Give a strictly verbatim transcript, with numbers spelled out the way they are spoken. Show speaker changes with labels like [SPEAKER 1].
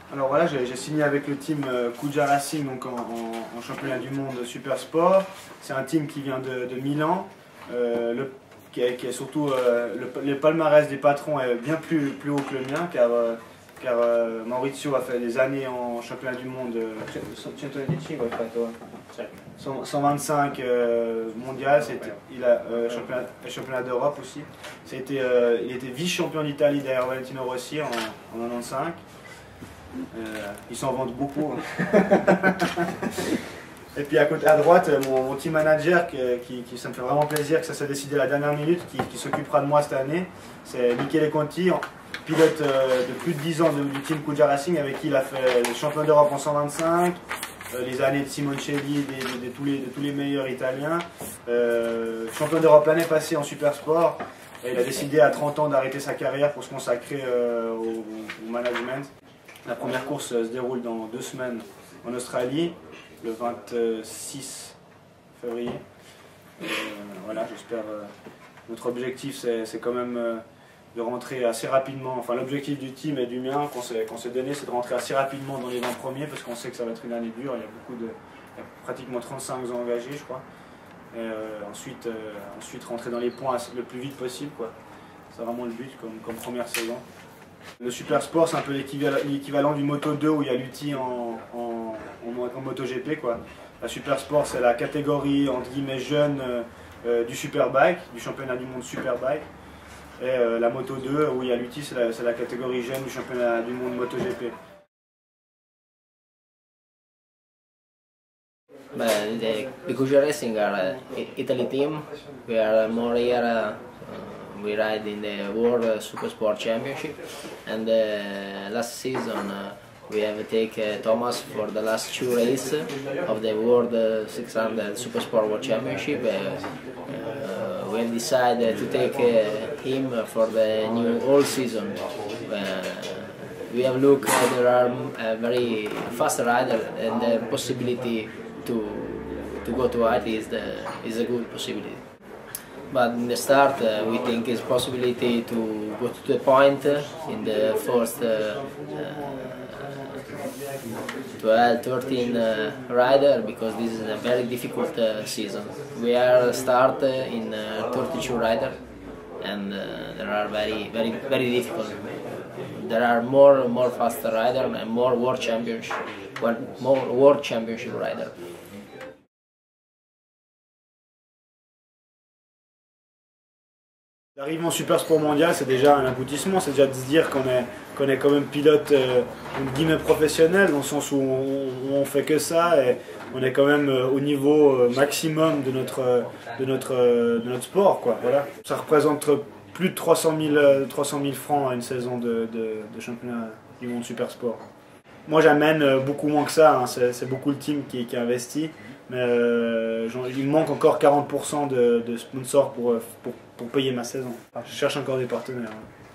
[SPEAKER 1] Alors voilà, j'ai signé avec le team euh, Kuja Racing donc en, en, en championnat du monde Super Sport. C'est un team qui vient de, de Milan, euh, le, qui, est, qui est surtout euh, le, le palmarès des patrons est bien plus, plus haut que le mien car, euh, car euh, Maurizio a fait des années en championnat du monde euh, cent vingt-cinq euh, mondial, il a euh, championnat, championnat d'Europe aussi. Euh, il était vice-champion d'Italie derrière Valentino Rossi en, en quatre-vingt-quinze. Euh, ils s'en vendent beaucoup. Et puis à côté à droite, mon, mon team manager, qui, qui, qui, ça me fait vraiment plaisir que ça s'est décidé à la dernière minute, qui, qui s'occupera de moi cette année, c'est Michele Conti, pilote euh, de plus de dix ans de, du team Kuja Racing, avec qui il a fait le champion d'Europe en cent vingt-cinq, euh, les années de Simoncelli, de, de, de, tous les, de tous les meilleurs italiens, euh, champion d'Europe l'année passée en super sport. Et il a décidé à trente ans d'arrêter sa carrière pour se consacrer euh, au, au management. La première course se déroule dans deux semaines en Australie, le vingt-six février. Et, euh, voilà, j'espère. Euh, notre objectif, c'est quand même euh, de rentrer assez rapidement. Enfin, l'objectif du team et du mien qu'on s'est qu'on s'est donné, c'est de rentrer assez rapidement dans les vingt premiers, parce qu'on sait que ça va être une année dure. Il y a beaucoup de, il y a pratiquement trente-cinq ans engagés, je crois. Et euh, ensuite, euh, ensuite rentrer dans les points le plus vite possible, quoi. C'est vraiment le but comme, comme première saison. Le Super Sport, c'est un peu l'équivalent du Moto deux où il y a l'U T I en, en, en, en MotoGP, quoi. La Super Sport, c'est la catégorie entre guillemets jeune euh, du Superbike, du championnat du monde Superbike. Et euh, la Moto deux où il y a l'U T I, c'est la, la catégorie jeune du championnat du monde MotoGP.
[SPEAKER 2] But the, the Kuja Racing are an Italy team. We are more here. Uh, we ride in the World Super Sport Championship, and uh, last season uh, we have taken uh, Thomas for the last two races of the World uh, six hundred Super Sport World Championship. Uh, uh, we have decided to take uh, him for the new all season. Uh, we have looked uh, there are uh, very fast riders, and the possibility to to go to height is the is a good possibility. But in the start, uh, we think it's possibility to go to the point uh, in the first uh, uh, twelve, thirteen uh, rider, because this is a very difficult uh, season. We are start uh, in uh, thirty-two rider, and uh, there are very very very difficult. There are more more faster rider and more world championship, more world championship rider.
[SPEAKER 1] L'arrivée en Super Sport mondial, c'est déjà un aboutissement, c'est déjà de se dire qu'on est, qu'on est quand même pilote euh, guillemets professionnel, dans le sens où on, on fait que ça et on est quand même euh, au niveau euh, maximum de notre, de, notre, euh, de notre sport, quoi. Voilà. Ça représente plus de trois cent mille francs à une saison de, de, de championnat du monde Super Sport. Moi j'amène beaucoup moins que ça, hein. C'est beaucoup le team qui, qui investit, mais euh, il me manque encore quarante pour cent de, de sponsors pour, pour, pour payer ma saison. Je cherche encore des partenaires. Hein.